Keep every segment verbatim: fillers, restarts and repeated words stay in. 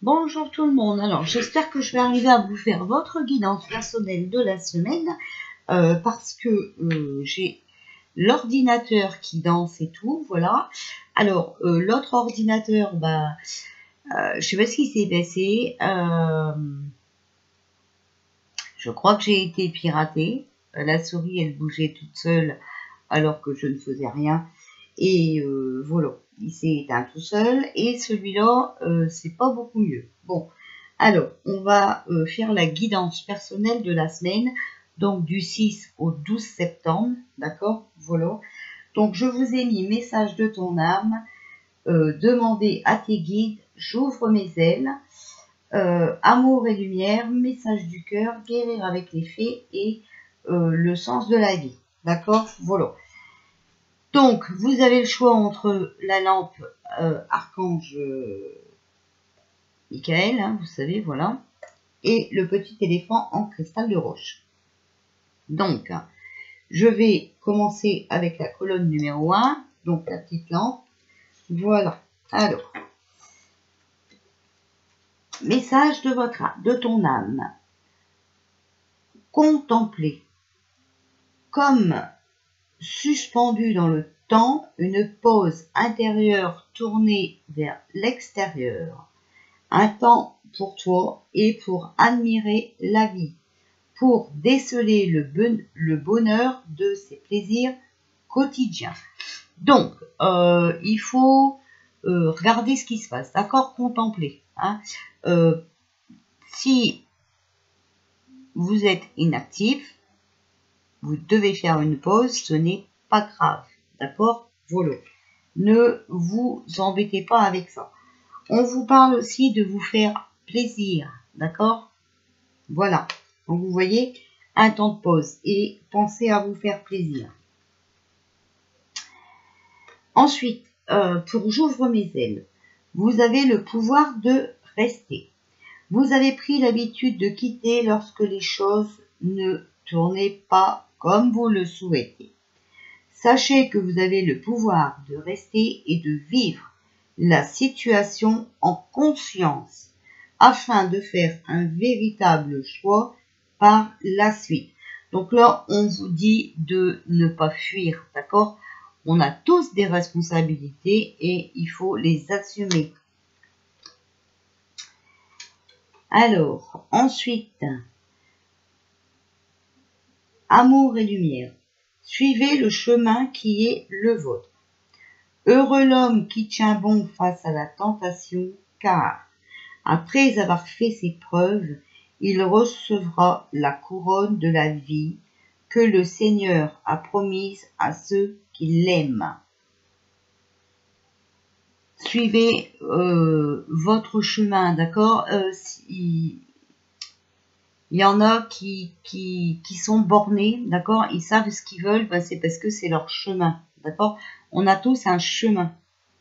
Bonjour tout le monde. Alors, j'espère que je vais arriver à vous faire votre guidance personnelle de la semaine euh, parce que euh, j'ai l'ordinateur qui danse et tout, voilà. Alors, euh, l'autre ordinateur, bah, euh, je sais pas ce qui s'est passé. Euh, je crois que j'ai été piratée. La souris, elle bougeait toute seule alors que je ne faisais rien. Et euh, voilà, il s'est éteint tout seul. Et celui-là, euh, c'est pas beaucoup mieux. Bon, alors, on va euh, faire la guidance personnelle de la semaine. Donc, du six au douze septembre. D'accord? Voilà. Donc, je vous ai mis message de ton âme. Euh, demander à tes guides. J'ouvre mes ailes. Euh, amour et lumière. Message du cœur. Guérir avec les fées. Et euh, le sens de la vie. D'accord? Voilà. Donc, vous avez le choix entre la lampe euh, Archange euh, Michael, hein, vous savez, voilà, et le petit éléphant en cristal de roche. Donc, je vais commencer avec la colonne numéro un, donc la petite lampe. Voilà. Alors, message de votre âme, de ton âme. Contempler comme suspendu dans le temps, une pause intérieure tournée vers l'extérieur. Un temps pour toi et pour admirer la vie, pour déceler le, bon, le bonheur de ses plaisirs quotidiens. Donc, euh, il faut euh, regarder ce qui se passe, d'accord? Contempler. Hein. Euh, si vous êtes inactif, vous devez faire une pause, ce n'est pas grave, d'accord? Voilà. Ne vous embêtez pas avec ça. On vous parle aussi de vous faire plaisir, d'accord? Voilà. Donc, vous voyez, un temps de pause et pensez à vous faire plaisir. Ensuite, euh, pour j'ouvre mes ailes, vous avez le pouvoir de rester. Vous avez pris l'habitude de quitter lorsque les choses ne tournaient pas comme vous le souhaitez. Sachez que vous avez le pouvoir de rester et de vivre la situation en conscience afin de faire un véritable choix par la suite. Donc là, on vous dit de ne pas fuir, d'accord? On a tous des responsabilités et il faut les assumer. Alors, ensuite, amour et lumière. Suivez le chemin qui est le vôtre. Heureux l'homme qui tient bon face à la tentation, car, après avoir fait ses preuves, il recevra la couronne de la vie que le Seigneur a promise à ceux qui l'aiment. Suivez euh, votre chemin, d'accord? euh, si, Il y en a qui, qui, qui sont bornés, d'accord? Ils savent ce qu'ils veulent, ben c'est parce que c'est leur chemin, d'accord? On a tous un chemin.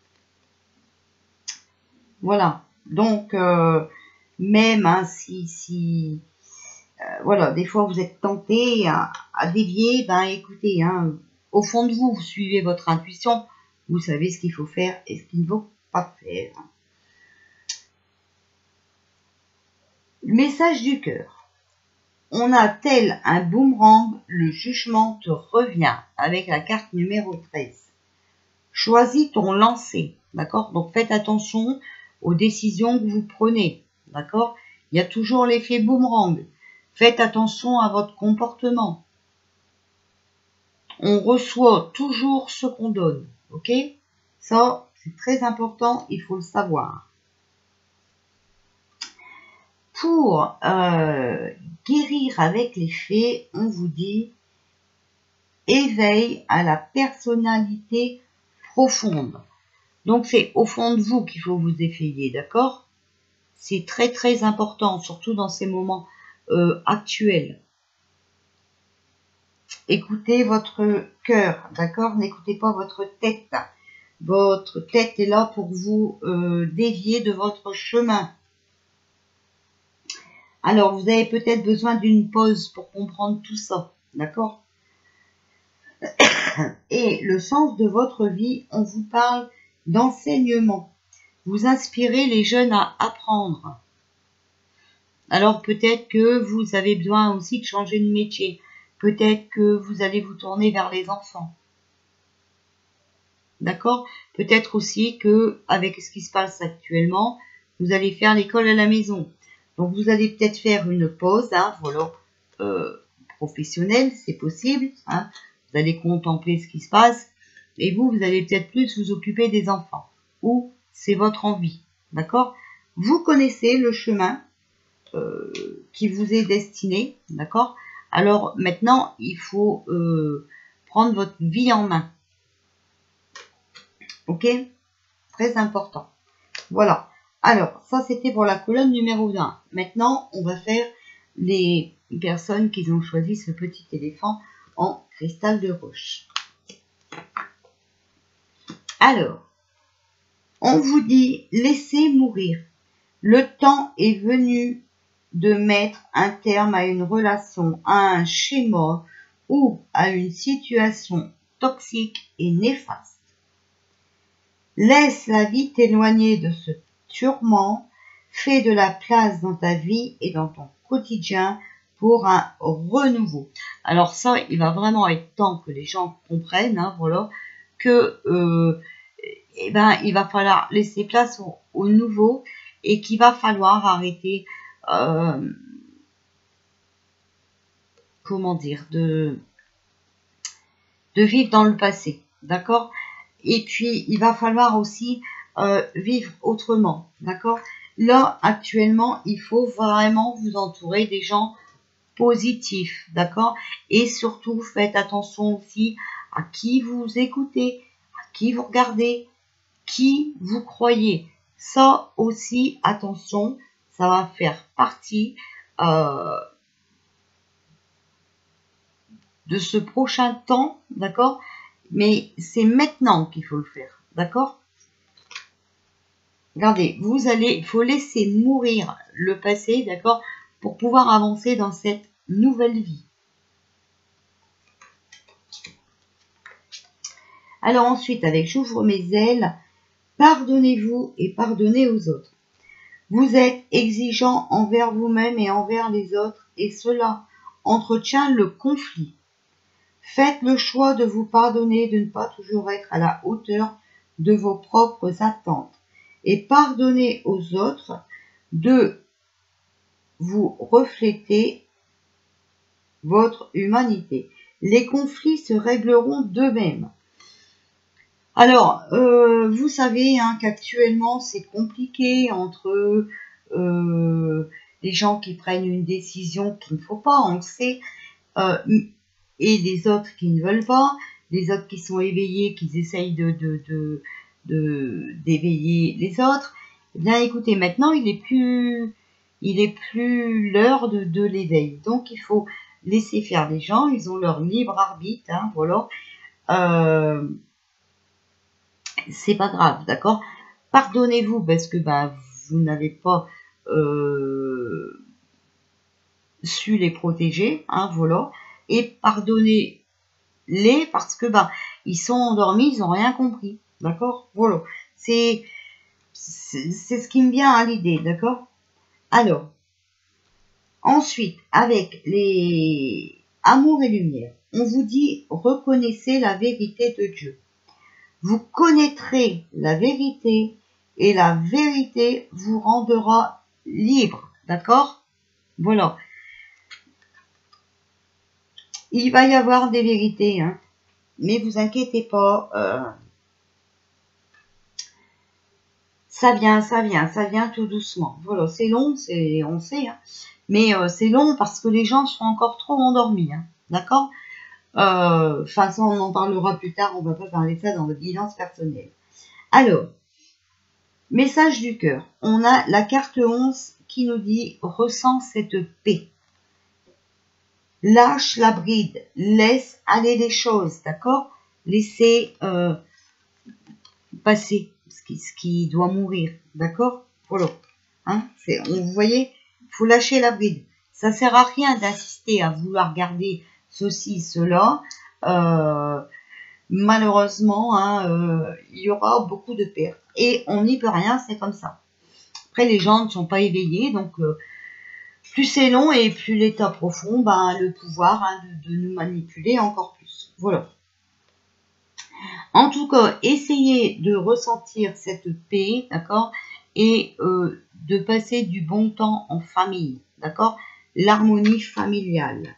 Voilà. Donc, euh, même hein, si, si euh, voilà, des fois vous êtes tenté à, à dévier, ben écoutez, hein, au fond de vous, vous suivez votre intuition, vous savez ce qu'il faut faire et ce qu'il ne faut pas faire. Le message du cœur. On a tel un boomerang, le jugement te revient avec la carte numéro treize. Choisis ton lancer, d'accord? Donc faites attention aux décisions que vous prenez, d'accord? Il y a toujours l'effet boomerang. Faites attention à votre comportement. On reçoit toujours ce qu'on donne, ok? Ça, c'est très important, il faut le savoir. Pour euh, guérir avec les fées, on vous dit éveil à la personnalité profonde. Donc c'est au fond de vous qu'il faut vous éveiller, d'accord? C'est très très important, surtout dans ces moments euh, actuels. Écoutez votre cœur, d'accord? N'écoutez pas votre tête. Votre tête est là pour vous euh, dévier de votre chemin. Alors, vous avez peut-être besoin d'une pause pour comprendre tout ça, d'accord? Et le sens de votre vie, on vous parle d'enseignement. vous inspirez les jeunes à apprendre. Alors peut-être que vous avez besoin aussi de changer de métier. Peut-être que vous allez vous tourner vers les enfants. D'accord? Peut-être aussi que, avec ce qui se passe actuellement, vous allez faire l'école à la maison. Donc vous allez peut-être faire une pause, hein, voilà, euh, professionnelle, c'est possible. Hein. Vous allez contempler ce qui se passe. Et vous, vous allez peut-être plus vous occuper des enfants. Ou c'est votre envie. D'accord? Vous connaissez le chemin euh, qui vous est destiné. D'accord? Alors maintenant, il faut euh, prendre votre vie en main. Ok? Très important. Voilà. Alors, ça c'était pour la colonne numéro un. Maintenant, on va faire les personnes qui ont choisi ce petit éléphant en cristal de roche. Alors, on vous dit, laissez mourir. Le temps est venu de mettre un terme à une relation, à un schéma ou à une situation toxique et néfaste. Laisse la vie t'éloigner de ce tourment, fais de la place dans ta vie et dans ton quotidien pour un renouveau. Alors ça, il va vraiment être temps que les gens comprennent, hein, voilà, que euh, eh ben, il va falloir laisser place au, au nouveau et qu'il va falloir arrêter, euh, comment dire, de, de vivre dans le passé, d'accord? Et puis, il va falloir aussi euh, vivre autrement, d'accord? Là, actuellement, il faut vraiment vous entourer des gens positifs, d'accord? Et surtout, faites attention aussi à qui vous écoutez, à qui vous regardez, qui vous croyez. Ça aussi, attention, ça va faire partie euh, de ce prochain temps, d'accord? Mais c'est maintenant qu'il faut le faire, d'accord? Regardez, vous allez, il faut laisser mourir le passé, d'accord? Pour pouvoir avancer dans cette nouvelle vie. Alors ensuite, avec j'ouvre mes ailes, pardonnez-vous et pardonnez aux autres. Vous êtes exigeant envers vous-même et envers les autres et cela entretient le conflit. Faites le choix de vous pardonner, de ne pas toujours être à la hauteur de vos propres attentes et pardonnez aux autres de vous refléter votre humanité. Les conflits se régleront d'eux-mêmes. Alors, euh, vous savez hein, qu'actuellement c'est compliqué entre euh, les gens qui prennent une décision qu'il ne faut pas, on le sait, euh, et les autres qui ne veulent pas, les autres qui sont éveillés, qui essayent de, de, de, de, d'éveiller les autres. Eh bien, écoutez, maintenant, il est plus, il est plus l'heure de, de l'éveil. Donc, il faut laisser faire les gens. Ils ont leur libre arbitre, hein, voilà. Euh, c'est pas grave, d'accord? Pardonnez-vous parce que bah, vous n'avez pas euh, su les protéger, hein, voilà. Et pardonnez-les parce que bah ils sont endormis, ils n'ont rien compris, d'accord? Voilà, c'est c'est ce qui me vient à l'idée, d'accord? Alors, ensuite, avec les amour et lumière, on vous dit reconnaissez la vérité de Dieu. Vous connaîtrez la vérité et la vérité vous rendra libre, d'accord? Voilà. Il va y avoir des vérités, hein. Mais vous inquiétez pas, euh, ça vient, ça vient, ça vient tout doucement. Voilà, c'est long, c'est, on sait, hein. Mais euh, c'est long parce que les gens sont encore trop endormis, hein. D'accord? Euh, enfin, ça, on en parlera plus tard, on va pas parler de ça dans votre guidance personnelle. Alors, message du cœur. On a la carte onze qui nous dit « Ressens cette paix ». Lâche la bride, laisse aller les choses, d'accord? Laissez euh, passer ce qui, ce qui doit mourir, d'accord? Voilà. Hein, c'est, on, vous voyez, il faut lâcher la bride. Ça sert à rien d'insister à vouloir garder ceci, cela. Euh, malheureusement, hein, euh, il y aura beaucoup de pertes. Et on n'y peut rien, c'est comme ça. Après, les gens ne sont pas éveillés, donc euh, plus c'est long et plus l'état profond, ben, le pouvoir hein, de, de nous manipuler encore plus. Voilà. En tout cas, essayez de ressentir cette paix, d'accord, et euh, de passer du bon temps en famille, d'accord, l'harmonie familiale.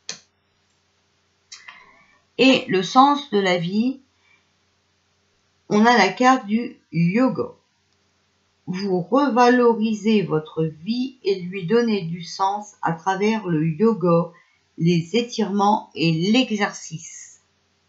Et le sens de la vie, on a la carte du yoga. Vous revalorisez votre vie et lui donnez du sens à travers le yoga, les étirements et l'exercice.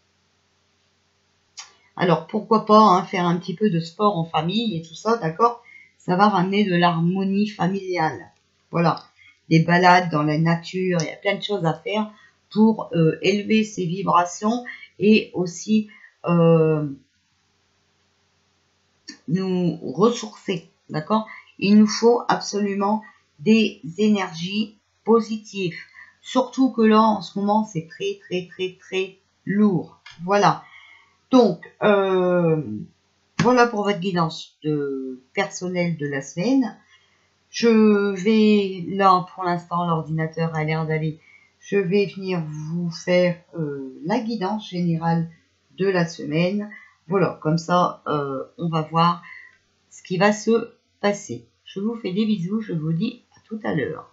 Alors, pourquoi pas hein, faire un petit peu de sport en famille et tout ça, d'accord? Ça va ramener de l'harmonie familiale. Voilà, des balades dans la nature, il y a plein de choses à faire pour euh, élever ses vibrations et aussi euh, nous ressourcer, d'accord? Il nous faut absolument des énergies positives. Surtout que là, en ce moment, c'est très, très, très, très lourd. Voilà. Donc, euh, voilà pour votre guidance de personnelle de la semaine. Je vais, là, pour l'instant, l'ordinateur a l'air d'aller. Je vais venir vous faire euh, la guidance générale de la semaine. Voilà, comme ça, euh, on va voir ce qui va se passer. Je vous fais des bisous, je vous dis à tout à l'heure.